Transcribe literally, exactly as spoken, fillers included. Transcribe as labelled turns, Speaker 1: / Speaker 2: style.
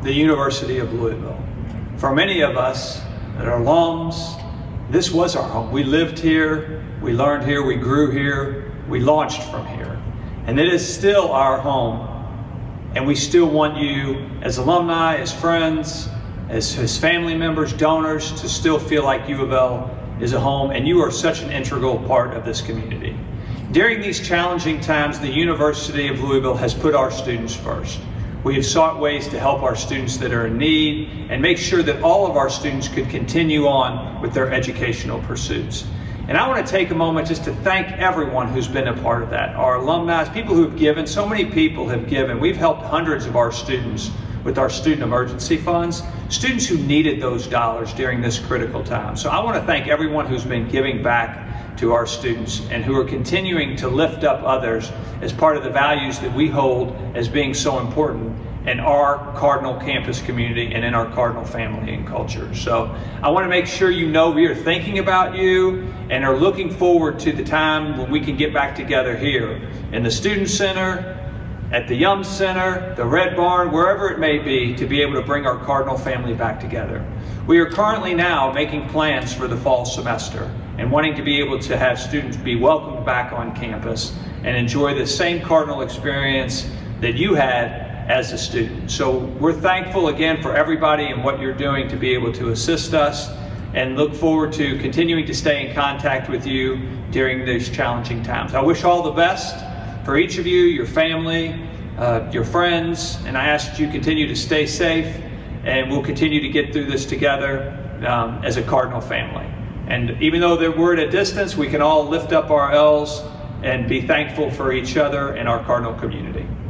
Speaker 1: the University of Louisville. For many of us that are alums, this was our home. We lived here, we learned here, we grew here, we launched from here. And it is still our home. And we still want you as alumni, as friends, as, as family members, donors, to still feel like U of L is a home, and you are such an integral part of this community. During these challenging times, the University of Louisville has put our students first. We have sought ways to help our students that are in need and make sure that all of our students could continue on with their educational pursuits. And I want to take a moment just to thank everyone who's been a part of that. Our alumni, people who have given, so many people have given. We've helped hundreds of our students with our student emergency funds, students who needed those dollars during this critical time. So I want to thank everyone who's been giving back to our students and who are continuing to lift up others as part of the values that we hold as being so important in our Cardinal campus community and in our Cardinal family and culture. So I want to make sure you know we are thinking about you and are looking forward to the time when we can get back together here in the Student Center, at the Yum Center, the Red Barn, wherever it may be, to be able to bring our Cardinal family back together. We are currently now making plans for the fall semester and wanting to be able to have students be welcomed back on campus and enjoy the same Cardinal experience that you had as a student. So we're thankful again for everybody and what you're doing to be able to assist us, and look forward to continuing to stay in contact with you during these challenging times. I wish all the best for each of you, your family, uh, your friends, and I ask that you continue to stay safe, and we'll continue to get through this together um, as a Cardinal family. And even though we're at a distance, we can all lift up our L's and be thankful for each other and our Cardinal community.